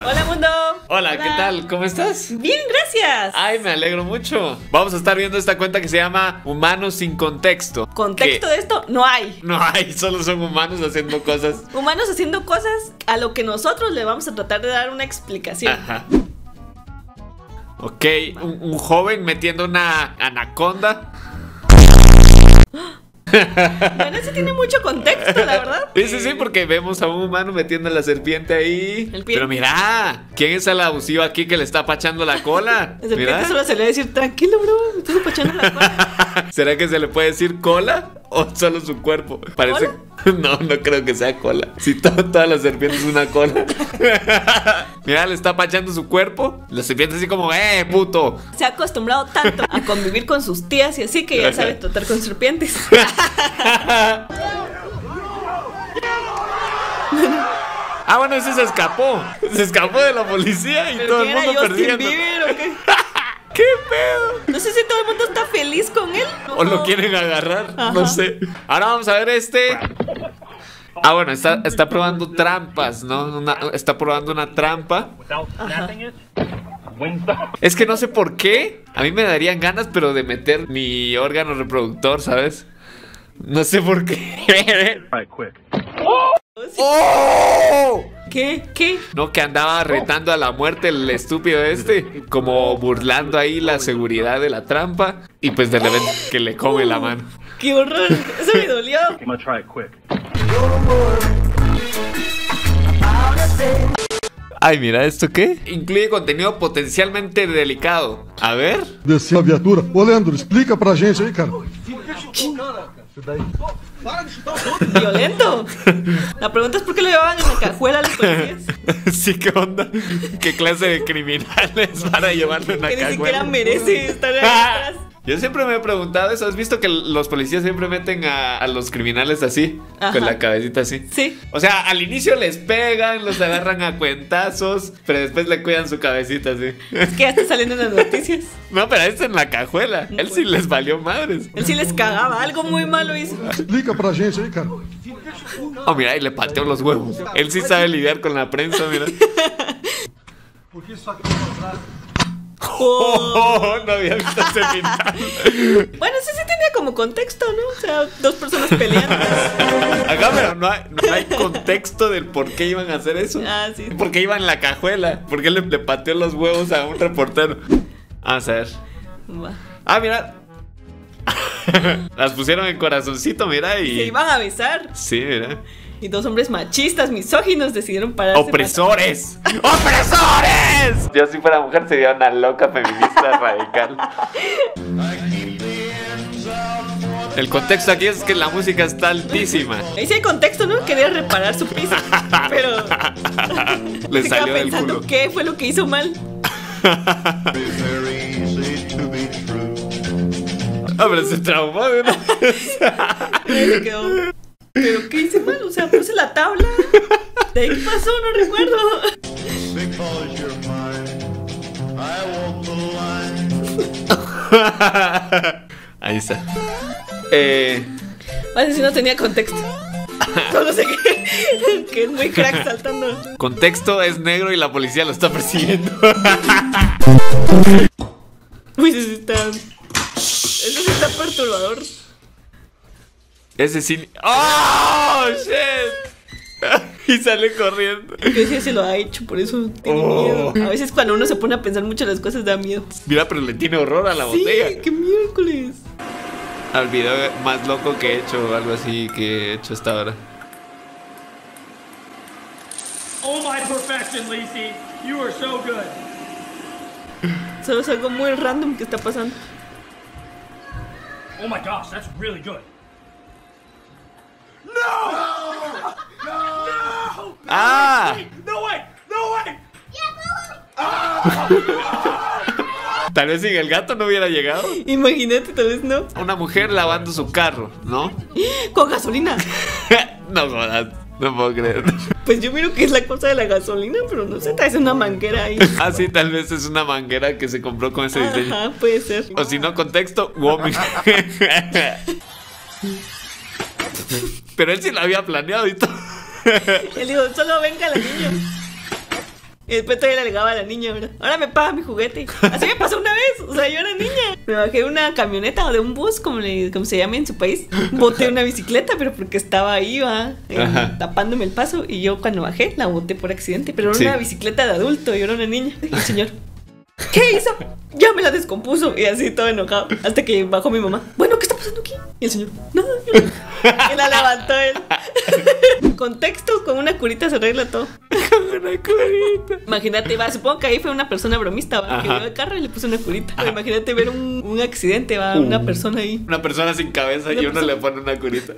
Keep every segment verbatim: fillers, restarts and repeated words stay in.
Hola mundo. Hola, Hola, ¿qué tal? ¿Cómo estás? Bien, gracias. Ay, me alegro mucho. Vamos a estar viendo esta cuenta que se llama Humanos sin Contexto. Contexto de esto no hay. No hay, solo son humanos haciendo cosas. Humanos haciendo cosas a lo que nosotros le vamos a tratar de dar una explicación. Ajá. Ok, un, un joven metiendo una anaconda. Bueno, ese tiene mucho contexto, la verdad. Sí, sí, sí, porque vemos a un humano metiendo la serpiente ahí. El pie. Pero mira, ¿quién es el abusivo aquí que le está apachando la cola? La serpiente Mira. solo se le va a decir, tranquilo, bro, me estoy apachando la cola. ¿Será que se le puede decir cola o solo su cuerpo? Parece. No, no creo que sea cola. Si to toda la serpiente es una cola. Mira, le está apachando su cuerpo. La serpiente así como, ¡eh, puto! Se ha acostumbrado tanto a convivir con sus tías y así que ya sabe tratar con serpientes. Ah, bueno, ese se escapó. Se escapó de la policía y todo el mundo persiguiendo. Bieber, ¿o qué? ¿Qué pedo? No sé si todo el mundo está feliz con él. O lo quieren agarrar, Ajá. no sé. Ahora vamos a ver este. Ah, bueno, está, está probando trampas, ¿no? Una- está probando una trampa. Es que no sé por qué. A mí me darían ganas, pero de meter mi órgano reproductor, ¿sabes? No sé por qué. ¡Oh! ¿Qué? ¿Qué? No, que andaba retando a la muerte el estúpido este, como burlando ahí la seguridad de la trampa. Y pues de repente que le come la mano. ¡Qué horror! Eso me dolió. I'm gonna try it quick. Ay, mira, ¿esto qué? Incluye contenido potencialmente delicado. A ver. Descer a viatura. Ô, Leandro, explica pra gente aí, cara. Violento. La pregunta es por qué lo llevaban en la cajuela a los policías. Sí, ¿qué onda? ¿Qué clase de criminales van a llevarlo en la Que ni cajuela? siquiera merece estar ahí atrás. Yo siempre me he preguntado eso. ¿Has visto que los policías siempre meten a, a los criminales así? Ajá. Con la cabecita así. Sí. O sea, al inicio les pegan, los agarran a cuentazos, pero después le cuidan su cabecita así. Es que ya está saliendo en las noticias. No, pero este en la cajuela. Él sí les valió madres. Él sí les cagaba. Algo muy malo hizo. Explica pra gente aí, cara. Oh, mira, y le pateó los huevos. Él sí sabe lidiar con la prensa, mira. Oh, no había visto ese final. Bueno, sí, sí tenía como contexto, ¿no? O sea, dos personas peleando. Acá, pero no hay, no hay contexto del por qué iban a hacer eso. Ah, sí. Porque iba en la cajuela. Porque le, le pateó los huevos a un reportero. Vamos a ver. Va. Ah, mira. Las pusieron en corazoncito, mira, y. Se iban a besar. Sí, mira. Y dos hombres machistas, misóginos, decidieron pararse. ¡Opresores! ¡Opresores! Yo si fuera mujer sería una loca feminista radical. El contexto aquí es que la música está altísima. Ahí sí hay contexto, ¿no? Quería reparar su piso. Pero Le se salió queda del pensando culo. qué fue lo que hizo mal. Ah, pero se traumó de una vez. Ahí se quedó. ¿Pero qué hice mal? O sea, puse la tabla. ¿De ahí qué pasó? No recuerdo. Ahí está. Eh. Así no tenía contexto. Solo sé que, que es muy crack saltando. Contexto es negro y la policía lo está persiguiendo. Uy, eso sí está. Eso sí está perturbador. Ese sí. ¡Oh, shit! Y sale corriendo. Yo sí se lo ha hecho, por eso tiene Oh. miedo. A veces cuando uno se pone a pensar mucho las cosas da miedo. Mira, pero le tiene horror a la Sí, botella. qué miércoles. Al video más loco que he hecho o algo así que he hecho hasta ahora. Oh my perfection, Lacey. You are so good. Solo es algo muy random que está pasando. Oh my gosh, that's really good. ¡Ah! No way! No way! Tal vez sin el gato no hubiera llegado. Imagínate, tal vez no. Una mujer lavando su carro, ¿no? Con gasolina. No jodas, no puedo creer. Pues yo miro que es la cosa de la gasolina, pero no sé, tal vez una manguera ahí. Ah, sí, tal vez es una manguera que se compró con ese diseño. Ajá, puede ser. O si no, contexto, woman. Pero él sí lo había planeado y todo. Él dijo, solo venga la niña. Y después todavía le alegaba a la niña, ¿verdad? Ahora me paga mi juguete. Así me pasó una vez. O sea, yo era niña. Me bajé de una camioneta o de un bus, como, le, como se llama en su país. Boté una bicicleta, pero porque estaba ahí, va, en, tapándome el paso. Y yo cuando bajé, la boté por accidente. Pero era sí. una bicicleta de adulto, yo era una niña. Y el señor, ¿qué hizo? Ya me la descompuso. Y así todo enojado. Hasta que bajó mi mamá. Bueno, ¿qué está pasando aquí? Y el señor, nada. No. Y la levantó él. Contexto, con una curita se arregla todo. Con una curita. Imagínate, va, supongo que ahí fue una persona bromista, va, que vio el carro y le puso una curita. Pero imagínate ver un, un accidente, va, uh, una persona ahí. Una persona sin cabeza una y uno persona... le pone una curita.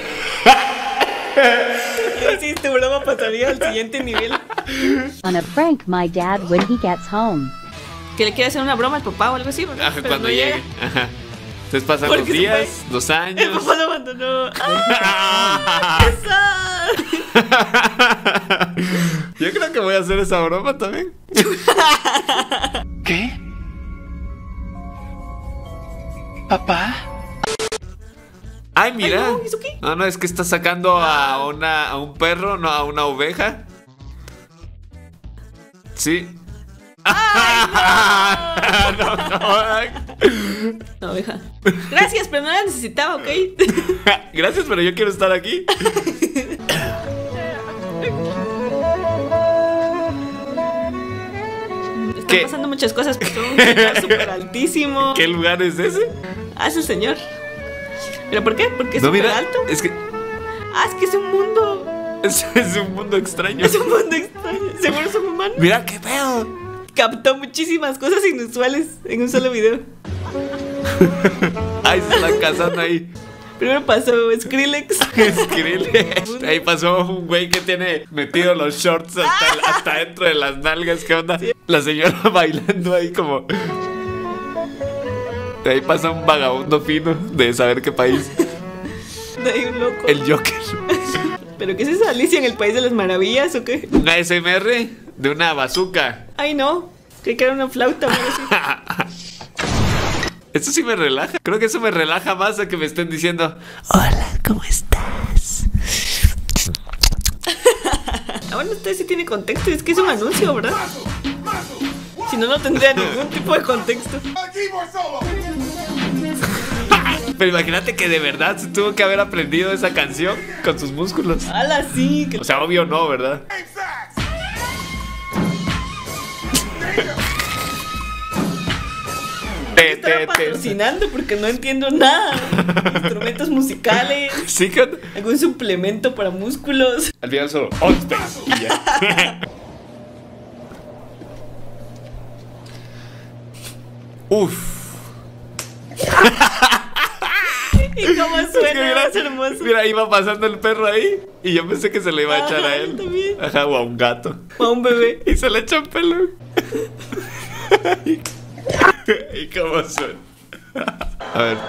Sí, tu broma pasaría al siguiente nivel. On a prank my dad when he gets home. Que le quiere hacer una broma al papá o algo así, ¿verdad? Ajá, pero cuando no llegue. Llega. Ajá. Entonces pasan los días, dos años. El papá lo abandonó. ¡Ah! Yo creo que voy a hacer esa broma también. ¿Qué? ¿Papá? Ay, mira. Ay, no, ¿eso qué? No, no, es que está sacando a, una, a un perro, no, a una oveja. Sí. Ay, no. no, no. No, oveja. Gracias, pero no la necesitaba, ¿ok? Gracias, pero yo quiero estar aquí. Están ¿Qué? pasando muchas cosas, pero todo un lugar súper altísimo. ¿Qué lugar es ese? Ah, es el señor. ¿Pero por qué? Porque es no, súper mira, alto. Es que... Ah, es que es un mundo. Es, es un mundo extraño. Es un mundo extraño. Seguro son humanos. Mira, qué pedo. Captó muchísimas cosas inusuales en un solo video. Ay, se están casando ahí. Primero pasó Skrillex. Skrillex. Ahí pasó un güey que tiene metido los shorts hasta, el, hasta dentro de las nalgas. ¿Qué onda? Sí. La señora bailando ahí como... De ahí pasa un vagabundo fino de saber qué país. De ahí un loco. El Joker. ¿Pero qué es eso, Alicia en el País de las Maravillas o qué? Una A S M R de una bazooka. Ay, no. Creí que era una flauta. Eso sí me relaja. Creo que eso me relaja más a que me estén diciendo: hola, ¿cómo estás? Ah, bueno, usted sí tiene contexto. Es que es un anuncio, ¿verdad? Si no, no tendría ningún tipo de contexto. Pero imagínate que de verdad se tuvo que haber aprendido esa canción con sus músculos. ¡Hala, sí! Que... O sea, obvio no, ¿verdad? te, te, patrocinando te. Porque no entiendo nada. Instrumentos musicales. Sí, que... algún suplemento para músculos. Al final solo On Space y ya. Uf. ¿Y cómo suena? Es que mira, es hermoso. Mira, iba pasando el perro ahí y yo pensé que se le iba a echar Ajá, a él. También. Ajá, o a un gato. O a un bebé. Y se le echa un pelo. ¿Y, ¿Y cómo suena? A ver.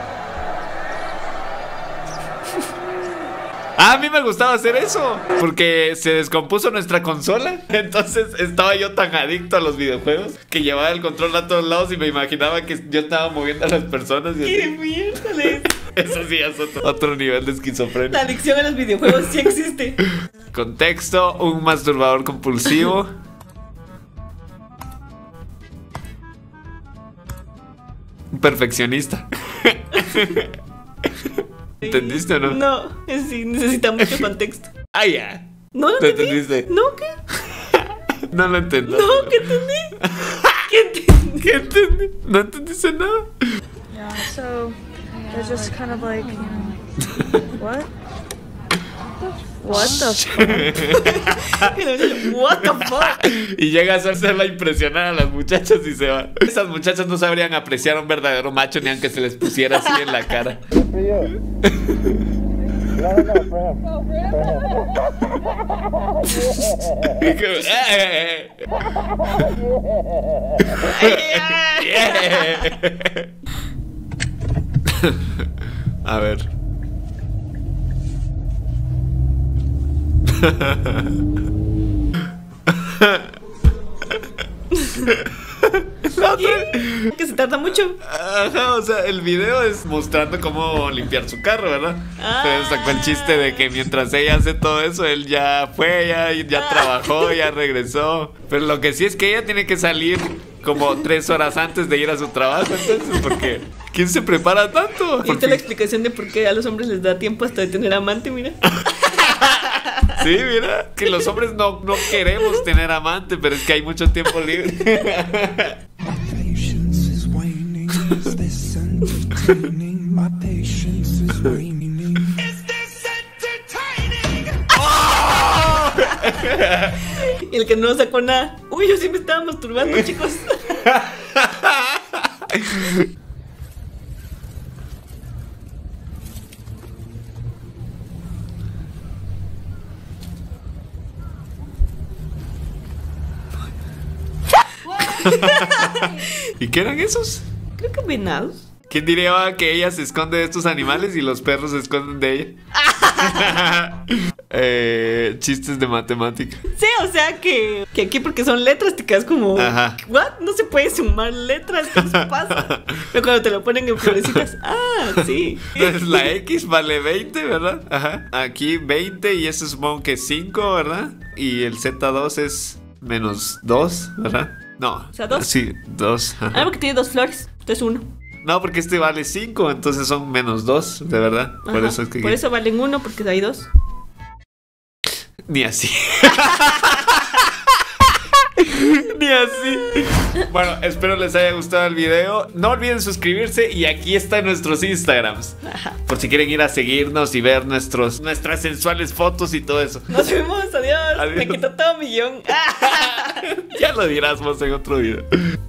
Ah, a mí me gustaba hacer eso porque se descompuso nuestra consola. Entonces estaba yo tan adicto a los videojuegos que llevaba el control a todos lados y me imaginaba que yo estaba moviendo a las personas y ¡qué así. miércoles! Eso sí es otro, otro nivel de esquizofrenia. La adicción a los videojuegos sí existe. Contexto: un masturbador compulsivo. Un perfeccionista. ¿Entendiste o no? No, sí, necesita mucho contexto. Ah, ya. ¿No lo entendiste? ¿No qué? No lo entendí. No, ¿qué entendí? ¿Qué entendí? ¿Qué entendí? No entendiste nada. Yeah, so they're just kind of like, you know, what? What the fuck? What the fuck? Y llega a hacerla impresionar a las muchachas y se va. Esas muchachas no sabrían apreciar a un verdadero macho ni aunque se les pusiera así en la cara. A ver. La otra, Que se tarda mucho. Ajá, o sea, el video es mostrando cómo limpiar su carro, ¿verdad? Ah. Pero sacó el chiste de que mientras ella hace todo eso, él ya fue, ya, ya trabajó, ya regresó. Pero lo que sí es que ella tiene que salir como tres horas antes de ir a su trabajo, entonces, porque ¿quién se prepara tanto? Y esta es la explicación de por qué a los hombres les da tiempo hasta de tener amante, mira. Sí, mira, que los hombres no, no queremos tener amante, pero es que hay mucho tiempo libre. Patience is waning. Is this entertaining? My patience is waning. Is this entertaining? Y el que no sacó nada. Uy, yo sí me estaba masturbando, chicos. ¿Y qué eran esos? Creo que venados. ¿Quién diría que ella se esconde de estos animales y los perros se esconden de ella? eh, chistes de matemática. Sí, o sea que, que aquí porque son letras te quedas como... Ajá. ¿What? No se puede sumar letras, ¿qué les pasa? Pero cuando te lo ponen en florecitas, ah, sí. Entonces la X vale veinte, ¿verdad? Ajá. Aquí veinte y eso supongo que cinco, ¿verdad? Y el Z dos es menos dos, ¿verdad? No. O sea, dos. Sí, dos. Ah, porque tiene dos flores, entonces uno. No, porque este vale cinco, entonces son menos dos, de verdad. Por Ajá, eso es que... por eso valen uno, porque hay dos. Ni así. Ni así. Bueno, espero les haya gustado el video. No olviden suscribirse y aquí están nuestros Instagrams. Ajá. Por si quieren ir a seguirnos y ver nuestros, nuestras sensuales fotos y todo eso. Nos vemos, adiós. Adiós. Me quitó todo mi guión. Ya lo dirás vos en otro video.